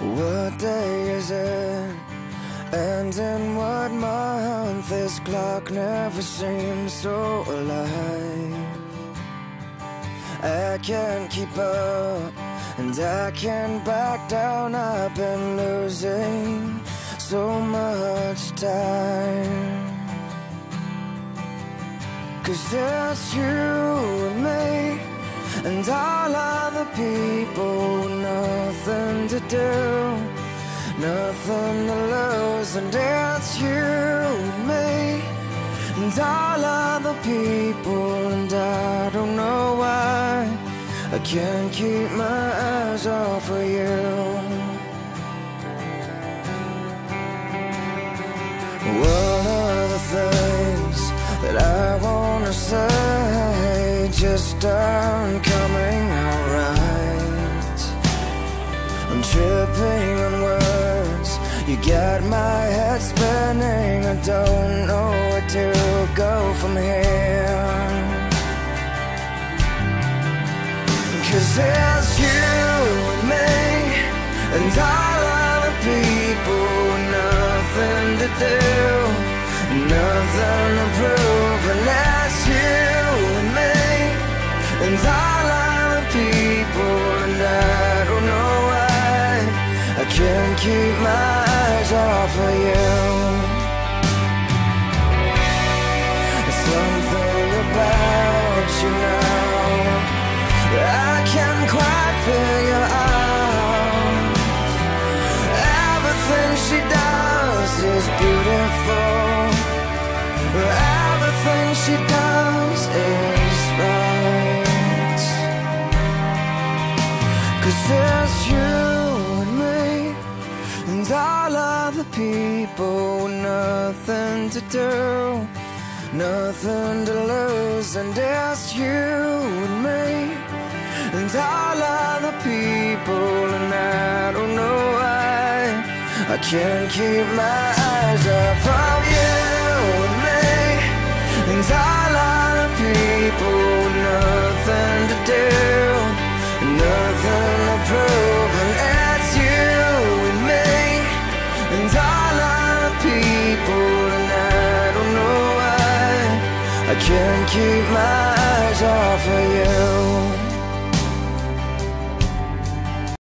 What day is it? And in what month? This clock never seems so alive. I can't keep up, and I can't back down. I've been losing so much time. 'Cause it's you and me, and all other people, nothing to do, nothing to lose. And it's you and me, and all other people, and I don't know why I can't keep my eyes off of you. What are the things that I wanna say just aren't coming out right? I'm tripping on words, you got my head spinning. I don't know where to go from here. 'Cause it's you and me, and all other people, nothing to do, nothing to prove. And that's you and me, and all other people, and I don't know why I can't keep my eyes off of you. There's something about you now I can't quite figure out. Everything she does is beautiful. Everything she does is right. 'Cause it's you and me, and all other people, nothing to do, nothing to lose. And it's you and me, and all other people, and I don't know why I can't keep my eyes off of you and me, and all other people, nothing to do, nothing to prove. And it's you and me, and all other people, and I don't know why I can't keep my eyes off of you.